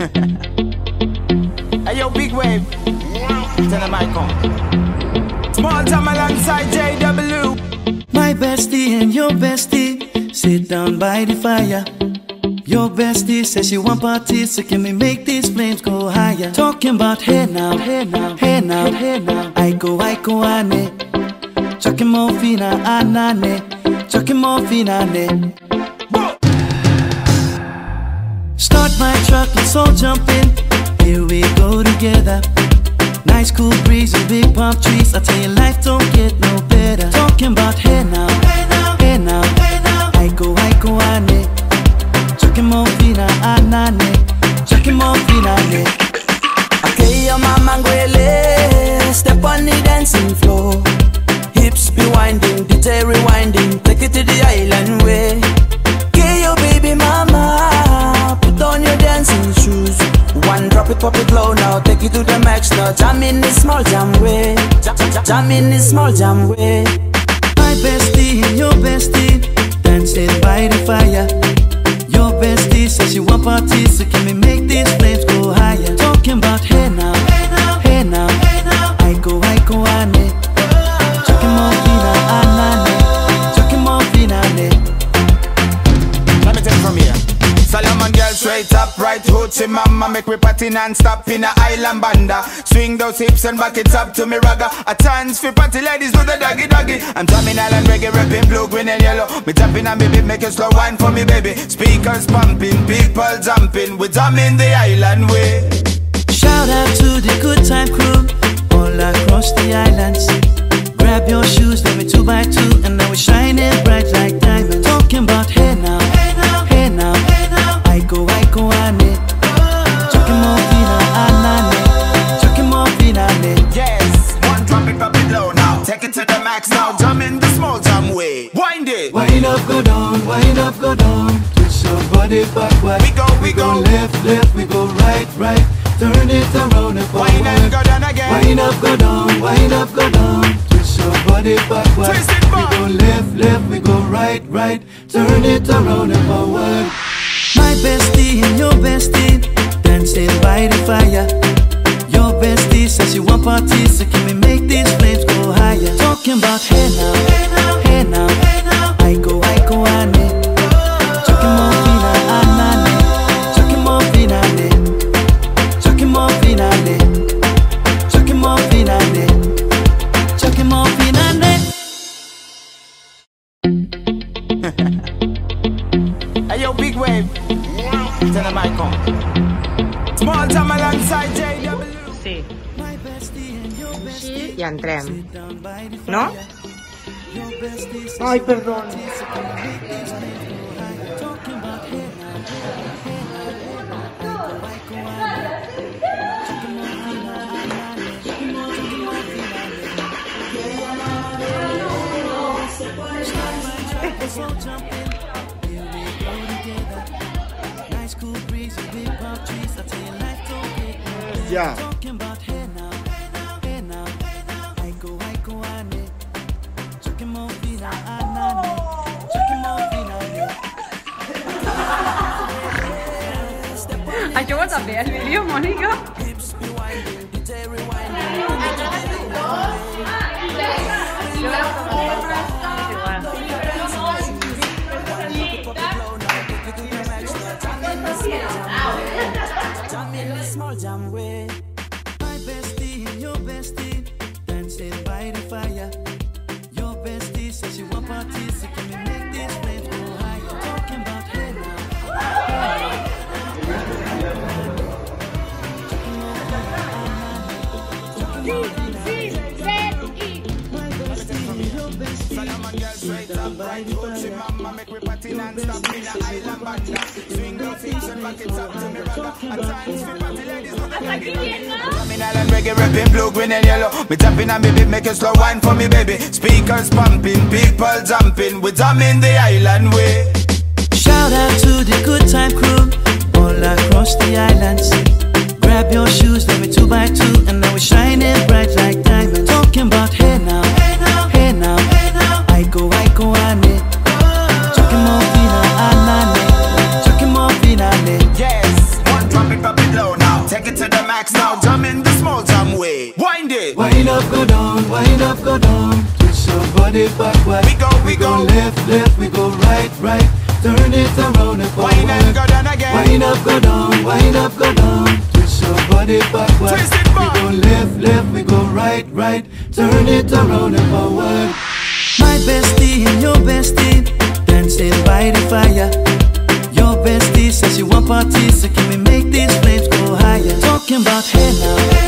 Hey yo, big wave. Turn the mic on. Small time alongside JW. My bestie and your bestie sit down by the fire. Your bestie says she want parties, so can we make these flames go higher? Talking about hey now, hey now, hey now, hey now. I go ane. Chucking more fina anane. Chucking more fina ne. Start my truck, let's all jump in. Here we go together. Nice cool breeze and big palm trees. I tell you, life don't get no better. Talking about hey now, hey now, hey now, hey now. I go ane. Chucking more fina anane. Chucking more fina ne. Okay, your mama ngwele. Step on the dancing floor. Hips be winding, DJ rewinding. Take it to the island way. Okay, your baby mama. Put on your dancing shoes. One drop it, pop it low now. Take it to the max now. Jam in this small jam way. Jam in this small jam way. My bestie and your bestie dancing by the fire. Your bestie says she want parties, so can we make these flames go higher? Talking about hey now, hey now, hey now, hey now. I go ane. Chucking more fina anane. Chucking more fina ne. Let me take it from here. Solomon girl straight up, right hoochie mama. Make me party non-stop in a island banda. Swing those hips and back it up to me ragga. A chance for party ladies do the doggy doggy. I'm drumming island reggae, rapping blue, green and yellow. Me tapping on me beat, make a slow wine for me baby. Speakers pumping, people jumping. We drumming the island way. Shout out to the good time crew all across the islands. Grab your shoes, let me 2x2, and now we're shining bright like diamonds. Talking about hey now, hey now, hey now, hey now. I go ane. Chucking more fina anane. Chucking more fina ne. Yes, one drop it, pop it low now. Take it to the max now. Jam in the small jam way. Wind it. Wind up, go down, wind up, go down. Twist your body backward. We go left, left, we go right, right. Turn it around and forward. Wind and go down again. Wind up, go down, wind up, go down. Twist your body backward. Twist it back. We go left, left, we go right, right. Turn it around and forward. My bestie and your bestie dancing by the fire. Your bestie says she want parties, so can we make these flames go higher? Talking about hey now, hey now, hey now, hey now. I go ane. Chucking more fina anane. Chucking more fina ne. Chucking more fina ne. Chucking more fina ne. Chucking more fina ne. Hey yo, big wave. Turn the mic on. Small time alongside JW. Sí. Així ja entrem. No? Ai, perdó. Yeah. Això ho també, el vídeo, Mònica? Small jam way. My bestie and your bestie dancing by the fire. Your bestie says she want parties, so can we make these flames go higher? Talking about hey now. Solomon girl straight up, right hoochie mama. Make me party non-stop in a island banda. Swing those hips and back it up to me ragga. A chance for party ladies do the doggy doggy. Drumming island reggae, rapping blue, green and yellow. Me tapping on me beat, make a slow wine for me baby. Speakers pumping, people jumping. We drumming the island way. Shout out to the good time crew all across the islands. Grab your shoes, let me 2x2, and now we're shining bright like diamonds. Talking about hey now, hey now, hey now, hey now. I go ane. Chucking more fina anane. Chucking more fina ne. Yes, one drop it, pop it low go down, wind up, go down. Twist your body backward. We go left, left, we go right, right. Turn it around and forward. Wind and go down again. Wind up, go down, wind up, go down. Twist your body backward. Twist it back. We go left, left, we go right, right. Turn it around and forward. My bestie and your bestie dancing by the fire. Your bestie says she want parties, so can we make these flames go higher? Talking about hey now,